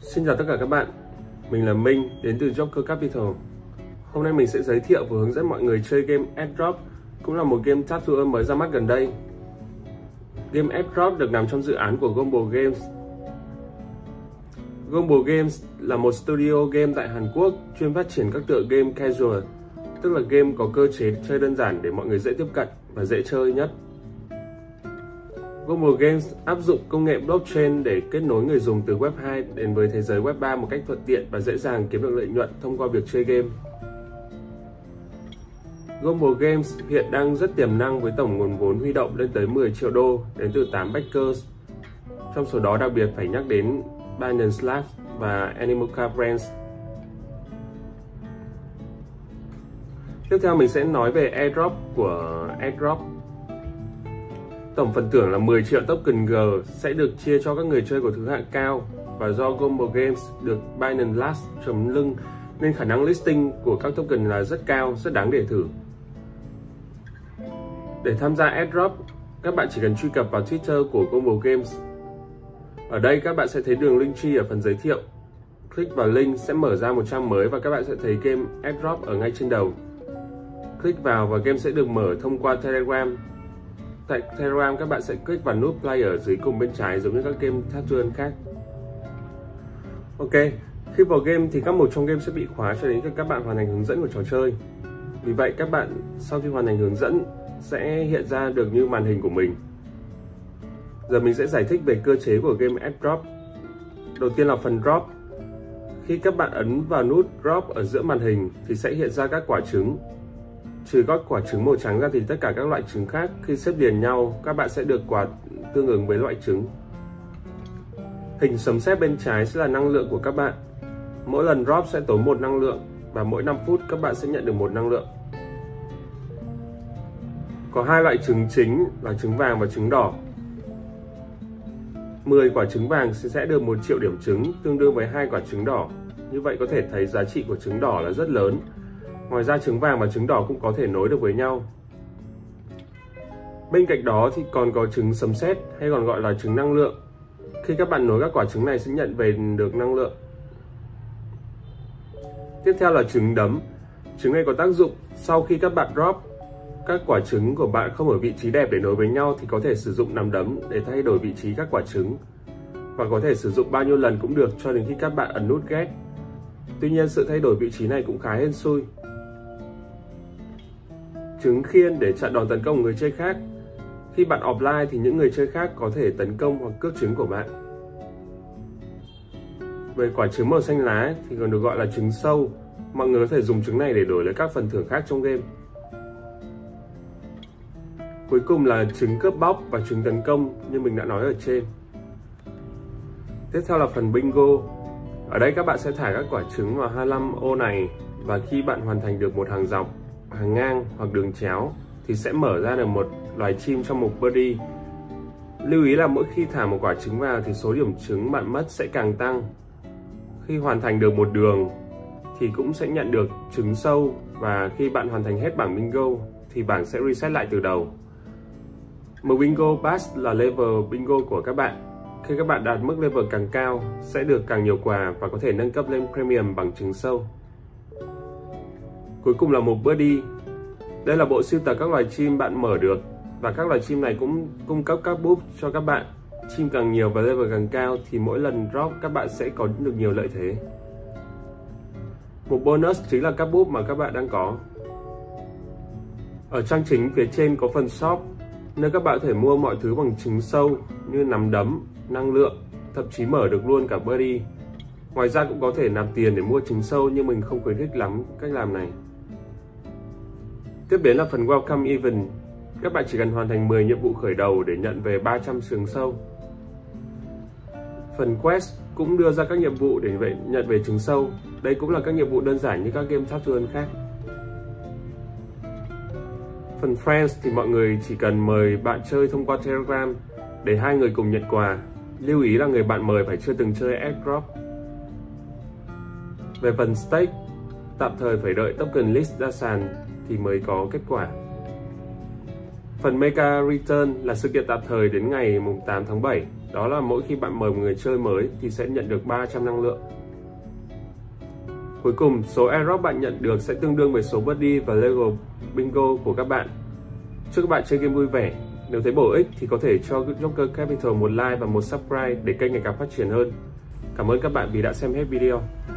Xin chào tất cả các bạn, mình là Minh đến từ Joker Capital. Hôm nay mình sẽ giới thiệu và hướng dẫn mọi người chơi game Airdrop, cũng là một game Tattooer mới ra mắt gần đây. Game Airdrop được nằm trong dự án của Gombo Games. Gombo Games là một studio game tại Hàn Quốc chuyên phát triển các tựa game casual, tức là game có cơ chế chơi đơn giản để mọi người dễ tiếp cận và dễ chơi nhất. Gombo Games áp dụng công nghệ blockchain để kết nối người dùng từ Web 2 đến với thế giới Web 3 một cách thuận tiện và dễ dàng kiếm được lợi nhuận thông qua việc chơi game. Gombo Games hiện đang rất tiềm năng với tổng nguồn vốn huy động lên tới 10 triệu đô đến từ 8 backers. Trong số đó đặc biệt phải nhắc đến Binance Labs và Animoca Brands. Tiếp theo mình sẽ nói về airdrop của Airdrop. Tổng phần thưởng là 10 triệu token G sẽ được chia cho các người chơi của thứ hạng cao, và do Gombo Games được Binance Labs chống lưng nên khả năng listing của các token là rất cao, rất đáng để thử. Để tham gia airdrop, các bạn chỉ cần truy cập vào Twitter của Gombo Games. Ở đây các bạn sẽ thấy đường link tree ở phần giới thiệu. Click vào link sẽ mở ra một trang mới và các bạn sẽ thấy game airdrop ở ngay trên đầu. Click vào và game sẽ được mở thông qua Telegram. Tại Telegram các bạn sẽ click vào nút player ở dưới cùng bên trái giống như các game Tattooer khác. Ok, khi vào game thì các mục trong game sẽ bị khóa cho đến khi các bạn hoàn thành hướng dẫn của trò chơi. Vì vậy các bạn sau khi hoàn thành hướng dẫn sẽ hiện ra được như màn hình của mình. Giờ mình sẽ giải thích về cơ chế của game Airdrop. Đầu tiên là phần drop. Khi các bạn ấn vào nút drop ở giữa màn hình thì sẽ hiện ra các quả trứng. Trừ các quả trứng màu trắng ra thì tất cả các loại trứng khác khi xếp liền nhau các bạn sẽ được quả tương ứng với loại trứng. Hình sấm sét bên trái sẽ là năng lượng của các bạn. Mỗi lần drop sẽ tốn 1 năng lượng và mỗi 5 phút các bạn sẽ nhận được 1 năng lượng. Có 2 loại trứng chính là trứng vàng và trứng đỏ. 10 quả trứng vàng sẽ được 1 triệu điểm trứng, tương đương với 2 quả trứng đỏ. Như vậy có thể thấy giá trị của trứng đỏ là rất lớn. Ngoài ra trứng vàng và trứng đỏ cũng có thể nối được với nhau. Bên cạnh đó thì còn có trứng sấm sét hay còn gọi là trứng năng lượng. Khi các bạn nối các quả trứng này sẽ nhận về được năng lượng. Tiếp theo là trứng đấm. Trứng này có tác dụng sau khi các bạn drop các quả trứng của bạn không ở vị trí đẹp để nối với nhau thì có thể sử dụng nắm đấm để thay đổi vị trí các quả trứng. Và có thể sử dụng bao nhiêu lần cũng được cho đến khi các bạn ấn nút get. Tuy nhiên sự thay đổi vị trí này cũng khá hên xui. Trứng khiên để chặn đòn tấn công của người chơi khác. Khi bạn offline thì những người chơi khác có thể tấn công hoặc cướp trứng của bạn. Về quả trứng màu xanh lá thì còn được gọi là trứng sâu. Mọi người có thể dùng trứng này để đổi lấy các phần thưởng khác trong game. Cuối cùng là trứng cướp bóc và trứng tấn công như mình đã nói ở trên. Tiếp theo là phần bingo. Ở đây các bạn sẽ thả các quả trứng vào 25 ô này, và khi bạn hoàn thành được một hàng dọc, hàng ngang hoặc đường chéo thì sẽ mở ra được một loài chim trong mục birdie. Lưu ý là mỗi khi thả một quả trứng vào thì số điểm trứng bạn mất sẽ càng tăng. Khi hoàn thành được một đường thì cũng sẽ nhận được trứng sâu, và khi bạn hoàn thành hết bảng bingo thì bảng sẽ reset lại từ đầu. Mục bingo pass là level bingo của các bạn. Khi các bạn đạt mức level càng cao sẽ được càng nhiều quà và có thể nâng cấp lên premium bằng trứng sâu. Cuối cùng là mục birdie. Đây là bộ sưu tập các loài chim bạn mở được, và các loài chim này cũng cung cấp các boost cho các bạn. Chim càng nhiều và level càng cao thì mỗi lần drop các bạn sẽ có được nhiều lợi thế. Một bonus chính là các boost mà các bạn đang có. Ở trang chính phía trên có phần shop, nơi các bạn có thể mua mọi thứ bằng trứng sâu như nắm đấm, năng lượng, thậm chí mở được luôn cả birdie. Ngoài ra cũng có thể nạp tiền để mua trứng sâu, nhưng mình không khuyến khích lắm cách làm này. Tiếp đến là phần Welcome Event. Các bạn chỉ cần hoàn thành 10 nhiệm vụ khởi đầu để nhận về 300 trứng sâu. Phần Quest cũng đưa ra các nhiệm vụ để nhận về trứng sâu. Đây cũng là các nhiệm vụ đơn giản như các game Tattooer khác. Phần Friends thì mọi người chỉ cần mời bạn chơi thông qua Telegram để 2 người cùng nhận quà. Lưu ý là người bạn mời phải chưa từng chơi Airdrop. Về phần Stake, tạm thời phải đợi token list ra sàn thì mới có kết quả. Phần Mega Return là sự kiện tạm thời đến ngày 8 tháng 7. Đó là mỗi khi bạn mời một người chơi mới thì sẽ nhận được 300 năng lượng. Cuối cùng, số airdrop bạn nhận được sẽ tương đương với số birdie và Lego Bingo của các bạn. Chúc các bạn chơi game vui vẻ. Nếu thấy bổ ích thì có thể cho Joker Capital một like và một subscribe để kênh ngày càng phát triển hơn. Cảm ơn các bạn vì đã xem hết video.